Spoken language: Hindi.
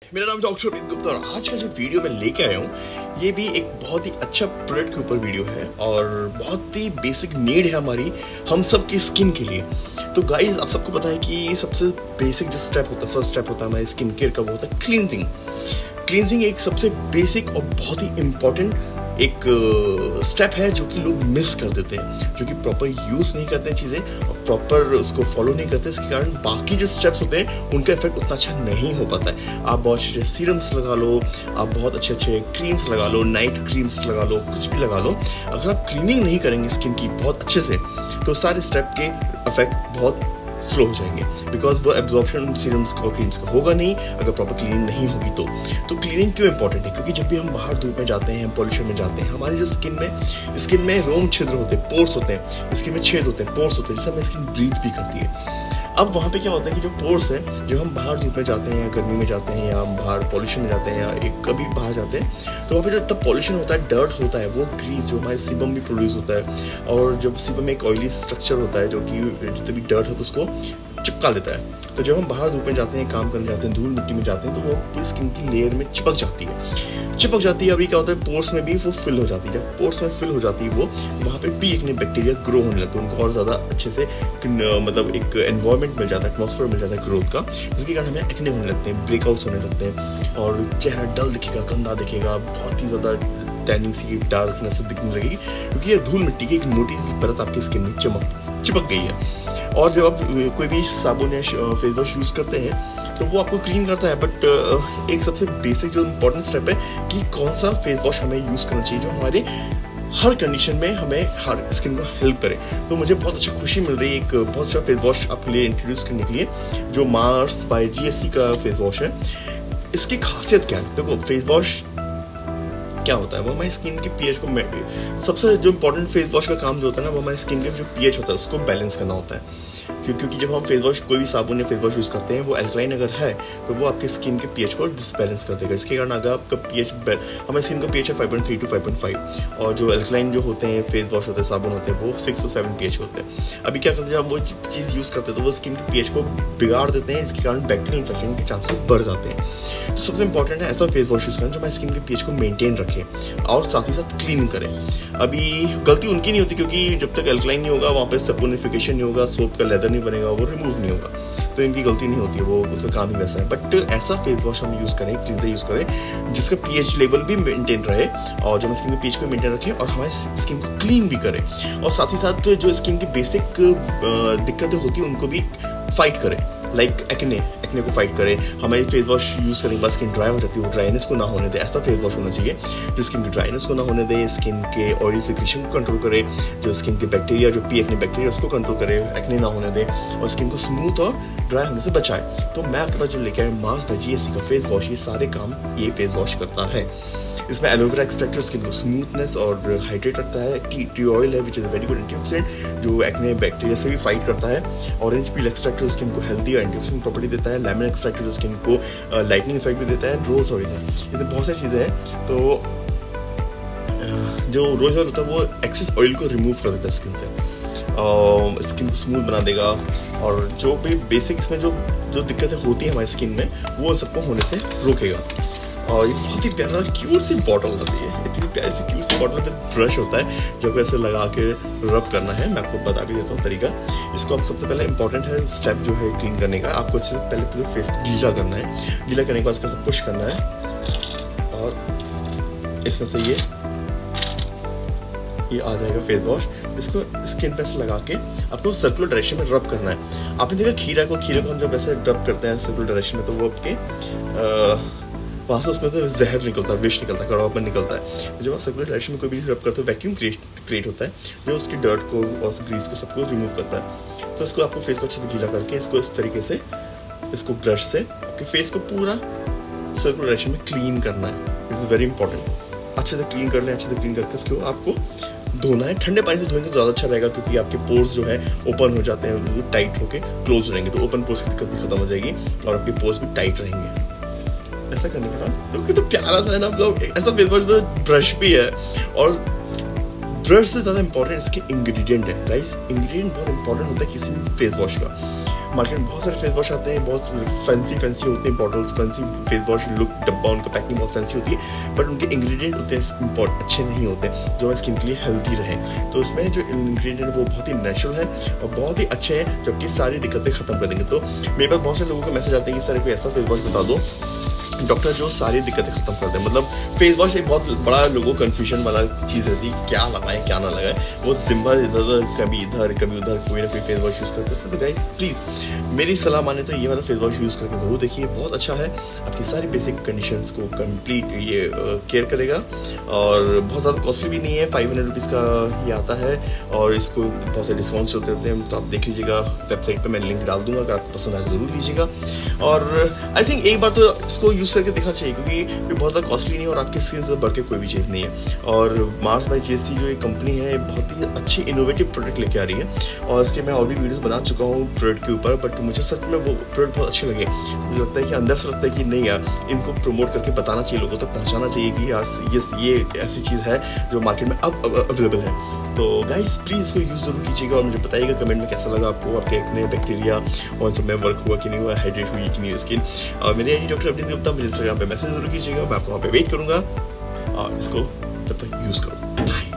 मेरा नाम डॉक्टर अमित गुप्ता और आज का जो वीडियो मैं लेके आया हूँ ये भी एक बहुत ही अच्छा प्रोडक्ट के ऊपर वीडियो है और बहुत ही बेसिक नीड है हमारी हम सब की स्किन के लिए। तो गाइज आप सबको पता है कि सबसे बेसिक जो स्टेप होता है, फर्स्ट स्टेप होता है हमारे स्किन केयर का, वो होता है क्लींजिंग। क्लींजिंग एक सबसे बेसिक और बहुत ही इम्पोर्टेंट एक स्टेप है जो कि लोग मिस कर देते हैं, जो कि प्रॉपर यूज़ नहीं करते हैं चीज़ें और प्रॉपर उसको फॉलो नहीं करते। इसके कारण बाकी जो स्टेप्स होते हैं उनका इफेक्ट उतना अच्छा नहीं हो पाता है। आप बहुत अच्छे सीरम्स लगा लो, आप बहुत अच्छे अच्छे क्रीम्स लगा लो, नाइट क्रीम्स लगा लो, कुछ भी लगा लो, अगर आप क्लीनिंग नहीं करेंगे स्किन की बहुत अच्छे से तो सारे स्टेप के इफेक्ट बहुत स्लो हो जाएंगे, बिकॉज वो एब्जॉर्प्शन सीरम्स का और क्रीम्स का होगा नहीं अगर प्रॉपर क्लीनिंग नहीं होगी तो क्लीनिंग क्यों इंपॉर्टेंट है? क्योंकि जब भी हम बाहर धूप में जाते हैं, पॉल्यूशन में जाते हैं, हमारी जो स्किन में रोम छिद्र होते हैं, पोर्स होते हैं, स्किन में छेद होते हैं, पोर्स होते हैं, जिससे हमें स्किन ब्रीथ भी करती है। अब वहाँ पे क्या होता है कि जो पोर्स है, जब हम बाहर धूप में जाते हैं, गर्मी में जाते हैं, या हम बाहर पॉल्यूशन में जाते हैं, या एक कभी बाहर जाते हैं, तो वहाँ पे जो इतना पॉल्यूशन होता है, डर्ट होता है, वो ग्रीस जो हमारे सीबम भी प्रोड्यूस होता है, और जब सीबम में एक ऑयली स्ट्रक्चर होता है जो कि जितने भी डर्ट होता है उसको चिपका लेता है। तो जब हम बाहर धूप में जाते हैं, काम करने जाते हैं, धूल मिट्टी में जाते हैं, तो वो पूरी स्किन की लेयर में चिपक जाती है। अभी क्या होता है, पोर्स में भी वो फिल हो जाती है। जब पोर्स में फिल हो जाती है वो, वहाँ पे भी एक बैक्टीरिया ग्रो होने लगते हैं, उनको और ज़्यादा अच्छे से मतलब एक एनवायरनमेंट मिल जाता है, एटमॉस्फेयर मिल जाता है ग्रोथ का, जिसके कारण हमें एक्ने होने लगते हैं, ब्रेकआउट्स होने लगते हैं और चेहरा डल दिखेगा, गंदा दिखेगा, बहुत ही ज़्यादा टैनिंग सी डार्कनेस दिखने लगेगी, क्योंकि ये धूल मिट्टी की एक मोटी सी परत आपकी स्किन में चिपक गई है। और जब आप कोई भी साबुन या फेस वॉश यूज़ करते हैं तो वो आपको क्लीन करता है, बट एक सबसे बेसिक जो इम्पोर्टेंट स्टेप है कि कौन सा फेस वॉश हमें यूज़ करना चाहिए जो हमारे हर कंडीशन में हमें हर स्किन को हेल्प करे। तो मुझे बहुत अच्छी खुशी मिल रही है एक बहुत अच्छा फेस वॉश आपके लिए इंट्रोड्यूस करने के लिए, जो मार्स बाय GSC का फेस वॉश है। इसकी खासियत क्या है? देखो, फेस वॉश क्या होता है, वो हमारी स्किन के पीएच को, सबसे जो इंपॉर्टेंट फेस वॉश का काम जो होता है ना, वो हमारी स्किन के जो पीएच होता है उसको बैलेंस करना होता है। क्योंकि जब हम फेस वॉश, कोई भी साबुन या फेस वॉश यूज़ करते हैं, वो अल्कलाइन अगर है तो वो आपके स्किन के पीएच को डिसबैलेंस कर देगा। इसके कारण अगर आपका पीएच, हमारी स्किन का पीएच है 5.3 to 5.5, और जो अल्कलाइन जो होते हैं फेस वॉश होते हैं, साबुन होते हैं, वो 6 to 7 पीएच होते हैं। अभी क्या करते हैं, जब वो चीज़ यूज़ करते हैं तो वो स्किन के पीएच को बिगाड़ देते हैं, इसके कारण बैक्टीरियल इन्फेक्शन के चांसेस बढ़ जाते हैं। तो सबसे इंपॉर्टेंट है ऐसा फेस वॉश यूज़ करना जो हमारी स्किन के पीएच को मेंटेन रखे और साथ ही साथ क्लीन करें। अभी गलती उनकी नहीं होती, क्योंकि जब तक अल्कलाइन नहीं होगा वहाँ पे सपोनिफिकेशन नहीं होगा, सोप का लेदर नहीं बनेगा, वो रिमूव नहीं होगा, तो इनकी गलती नहीं होती है, वो उसका काम ही वैसा है। बट ऐसा फेस वॉश हम यूज़ करें, क्लींजर यूज़ करें, जिसका पीएच लेवल भी मेंटेन रहे और जो स्किन के पीएच को मेंटेन रखे और हमारे स्किन को क्लीन भी करे, और साथ ही साथ जो स्किन की बेसिक दिक्कतें होती है उनको भी फाइट करे, लाइक एक्ने को फाइट करे। हमारी फेस वॉश यूज़ करने के बाद स्किन ड्राई हो जाती है, वो ड्राइनेस को ना होने दे, ऐसा फेस वॉश होना चाहिए जो स्किन की ड्राइनेस को ना होने दे, स्किन के ऑयल सिक्रीशन को कंट्रोल करे, जो स्किन के बैक्टीरिया, जो एक्ने बैक्टीरिया उसको कंट्रोल करे, एक्ने ना होने दे और स्किन को स्मूथ और ड्राई होने से बचाए। तो मैं आपके पास जो लेके आया मार्स बाय GSC का फेस वॉश, ये सारे काम ये फेस वॉश करता है। इसमें एलोवेरा एक्सट्रैक्ट स्किन को स्मूथनेस और हाइड्रेट रखता है। टी ऑयल है which is a very good antioxidant जो एक्ने बैक्टीरिया से भी फाइट करता है। ऑरेंज पील एक्सट्रैक्ट स्किन को हेल्दी और एंटीऑक्सीडेंट प्रॉपर्टी देता है। लेमन एक्सट्रैक्ट स्किन को लाइटनिंग इफेक्ट भी देता है। रोज ऑयल है, ये बहुत सारी चीज़ें हैं। तो जो रोज ऑयल होता है वो एक्सेस ऑयल को रिमूव कर देता है स्किन से, स्किन को स्मूथ बना देगा, और जो भी बेसिक इसमें जो दिक्कतें होती हैं हमारी स्किन में वो सबको होने से रोकेगा। और ये बहुत ही प्यारा क्यूट सी बॉटल होती है, इतनी प्यारी सी क्यूट सी बॉटल में ब्रश होता है जो ऐसे लगा के रब करना है। मैं आपको बता भी देता हूँ तरीका। इसको आप सबसे पहले इंपॉर्टेंट है स्टेप जो है क्लीन करने का, आपको अच्छे से पहले पूरे फेस को गीला करना है। गीला करने के बाद इसका पुश करना है और इसमें से ये आ जाएगा फेस वॉश। इसको स्किन पे से लगा के आपको सर्कुलर डायरेक्शन में रब करना है। आपने देखा खीरे को हम जब ऐसे रब करते हैं सर्कुलर डायरेक्शन में, तो वो आपके वहाँ से उसमें से जहर निकलता है, विष निकलता है, कड़वापन निकलता है। जब आप सर्कुलर डायरेक्शन में कोई भी चीज़ रब करते हो, वैक्यूम क्रिएट होता है जो उसकी डर्ट को और ग्रीस को सबको रिमूव करता है। तो इसको आपको फेस को अच्छे से गीला करके इसको इस तरीके से, इसको ब्रश से आपके फेस को पूरा सर्कुलर डायरेक्शन में क्लीन करना है। This is very important. अच्छे से क्लीन कर लें, अच्छे से क्लीन करके इसको आपको धोना है। ठंडे पानी से धोएंगे तो ज़्यादा अच्छा रहेगा, क्योंकि आपके पोर्स जो है ओपन हो जाते हैं, वो टाइट होके क्लोज रहेंगे, तो ओपन पोर्स की दिक्कत भी खत्म हो जाएगी और आपके पोर्स भी टाइट रहेंगे। ऐसा करने के बाद तो प्यारा सा है ना, मतलब ऐसा फेस वॉश ब्रश भी है और प्रोडक्ट से ज़्यादा इंपॉर्टेंट इसके इंग्रेडिएंट है गाइस। इंग्रेडिएंट बहुत इंपॉर्टेंट होता है किसी भी फेस वॉश का। मार्केट में बहुत सारे फेस वॉश आते हैं, बहुत फैंसी होते हैं bottles, fancy face wash look, डब्बा उनका पैकिंग बहुत फैंसी होती है, बट उनके इंग्रेडिएंट उतने अच्छे नहीं होते जो हमारे स्किन के लिए हेल्दी रहे। तो इसमें जो इंग्रेडिएंट है वो बहुत ही नेचुरल है और बहुत ही अच्छे हैं, जबकि सारी दिक्कतें खत्म कर देंगे। तो मेरे पास बहुत सारे लोगों का मैसेज आते हैं कि सर कोई ऐसा फेस वॉश बता दो डॉक्टर जो सारी दिक्कतें खत्म कर दे। मतलब फेस वॉश एक बहुत बड़ा लोगों को कन्फ्यूजन वाला चीज़ रहती है, क्या लगाए क्या ना लगाए। वो दिन भर इधर कभी इधर कभी उधर कोई ना कोई फेस वॉश यूज़ करते हैं। तो गाइस प्लीज़ मेरी सलाह माने तो ये वाला फेस वॉश यूज़ करके ज़रूर देखिए, बहुत अच्छा है, आपकी सारी बेसिक कंडीशंस को कंप्लीट ये केयर करेगा और बहुत ज़्यादा कॉस्टली भी नहीं है। 500 रुपीज़ का ही आता है और इसको बहुत से डिस्काउंट चलते रहते हैं, तो आप देख लीजिएगा वेबसाइट पर, मैं लिंक डाल दूंगा, अगर आपको पसंद आए ज़रूर लीजिएगा। और आई थिंक एक बार तो इसको यूज़ करके देखना चाहिए, क्योंकि बहुत ज़्यादा कॉस्टली नहीं है और आपकी स्किन से बढ़ के कोई भी चीज़ नहीं है। और मार्स बाय जेएससी जो एक कंपनी है, बहुत ही अच्छी इनोवेटिव प्रोडक्ट लेके आ रही है और इसके मैं और भी वीडियोस बना चुका हूँ प्रोडक्ट के ऊपर, बट मुझे सच में वो प्रोडक्ट बहुत अच्छे लगे। मुझे लगता है कि अंदर से लगता है कि नहीं यार, इनको प्रमोट करके बताना चाहिए, लोगों तक पहुँचाना चाहिए कि यार ये ऐसी चीज़ है जो मार्केट में अब अवेलेबल है। तो गाइस प्लीज़ इसको यूज़ जरूर कीजिएगा और मुझे बताइएगा कमेंट में कैसा लगा आपको, आपके एक्ने बैक्टीरिया और सब में वर्क हुआ कि नहीं हुआ, हाइड्रेट हुई कि नहीं स्किन। और मेरे आई डॉक्टर अपडेट गुप्ता, मुझे इंस्टाग्राम पे मैसेज जरूर कीजिएगा, मैं आपको वहाँ पे वेट करूँगा और इसको तब तक यूज़ करो। बाय।